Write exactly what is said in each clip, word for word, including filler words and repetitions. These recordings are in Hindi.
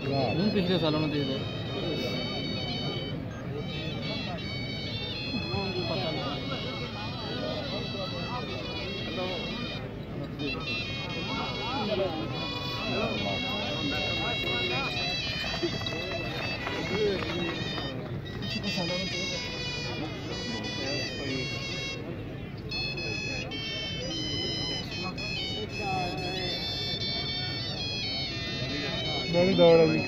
पिछले सालों में दे दे नहीं दौड़ अभी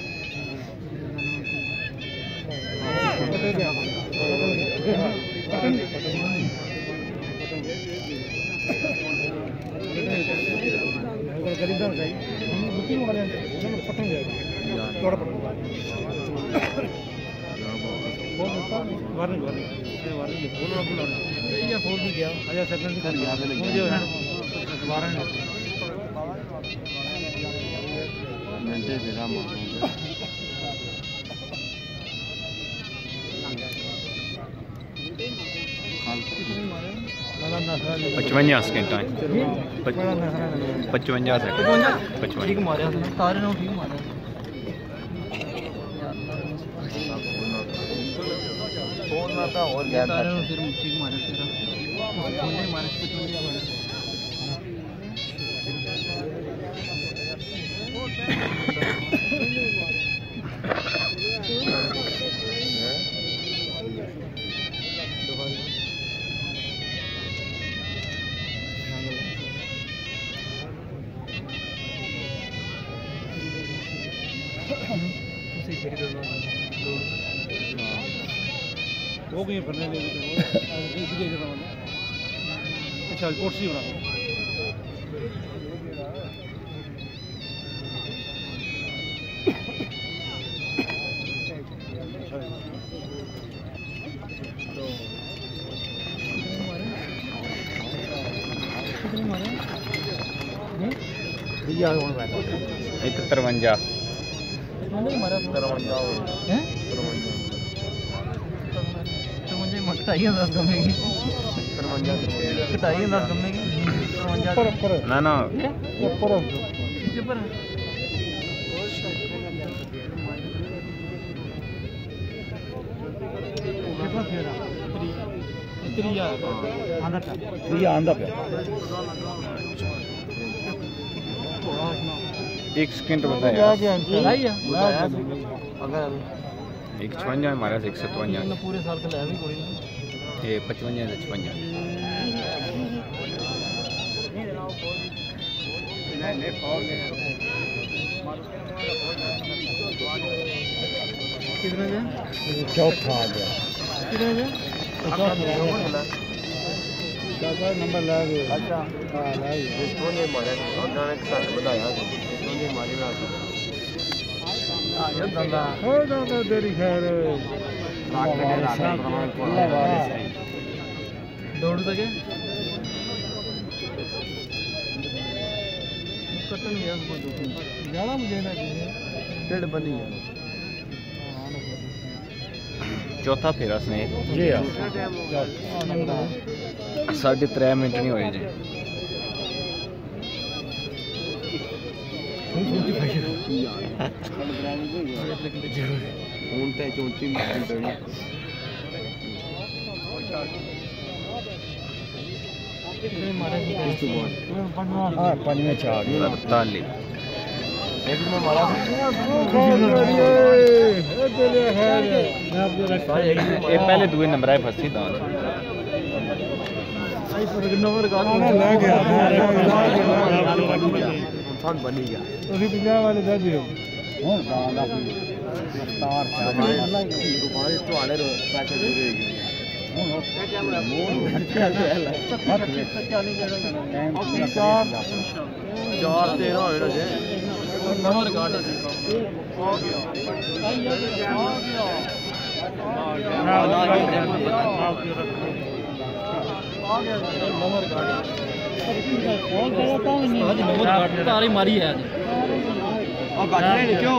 पचवंजा सेकंड टाइम पचवंजा सेकंड पचवंजा ठीक मारे तारे ने ठीक मारे फोन आता और गया तारे ने फिर ठीक मारे तेरा फोन मारे पचवंजा मारे वो कहीं भरने ले अच्छा कोर्स ही बना तरवंजा ना ना एक सेकंड बताया एक छवंजा हमारा एक सतवंजा पूरे साल का लाया भी कोई ये पचवंजा से छवंजा कितने में चौथा आ गया कितने में चौथा नंबर ला गए अच्छा हां ला गए इसको ने मारा उन्होंने साथ बताया इसको ने मारी ना आ ये दंदा हो दादा तेरी खैर दौड़ सके कटन गया उसको जाना मुझे ना डेढ़ बनी है चौथा फेरा स्नेह जी हां साढ़े त्रै मिनट नहीं होए जी हूं तो चौंती मिनट हाँ पानी में चार अड़तालीस ये पहले दुए नंबर आए फसी था बनी गया पंजाब वाले दस चार तेरह हो नंबर गाड़ी तारी मारी है क्यों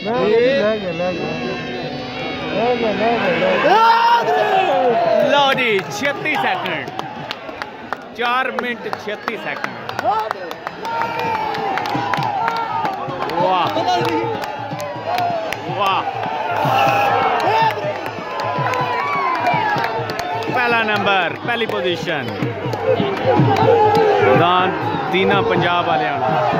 लो जी छत्तीस सेकंड चार मिनट छत्तीस सेकंड वाह नंबर पहली पोजीशन दान दीना पंजाब वाले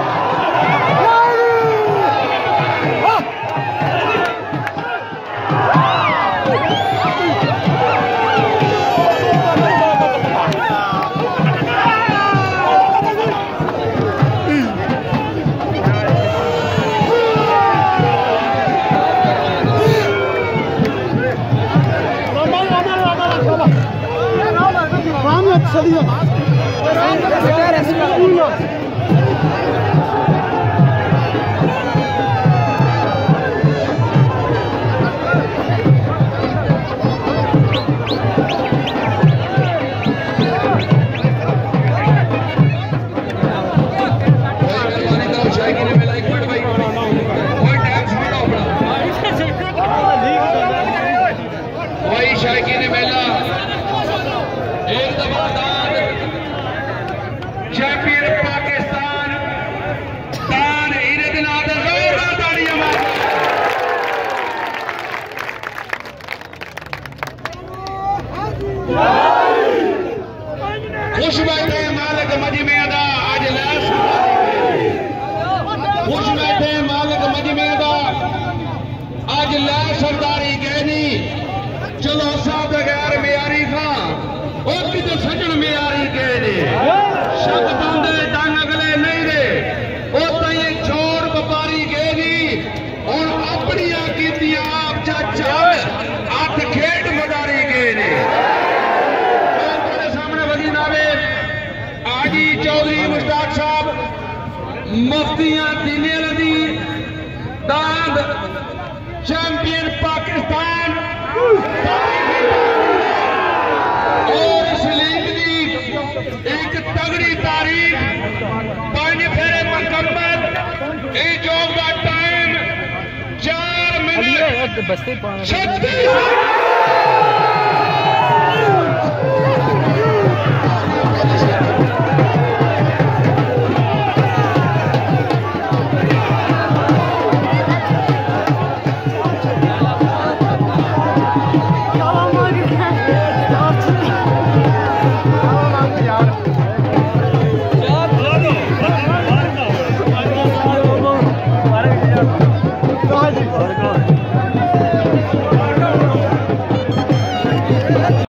खुश बैठे मालिक मजमे दा अज लैस खुश बैठे मालिक मजमे दा अज लै सरदारी कहनी चलो सा बगैर म्यारी खां ओ किते सजन म्यारी कहने शक बंदे डंग अगले नहीं रे ओ तई चोर व्यापारी कहनी हुण अपनियां कीतियां आप चा चाल हथ खेड मदारी कहने आजी चौधरी मुश्ताक साहब मुफ्तियां दीने लदी दांद चैंपियन पाकिस्तान और इस लीग की एक तगड़ी तारीख पांच फेरे मुकम्मल जोग का टाइम चार मिनट छत्तीस